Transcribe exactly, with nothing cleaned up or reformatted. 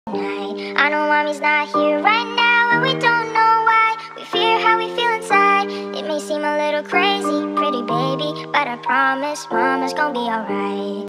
night. I know mommy's not here right now, and we don't know why. We fear how we feel inside. It may seem a little crazy, pretty baby, but I promise mama's gonna be alright.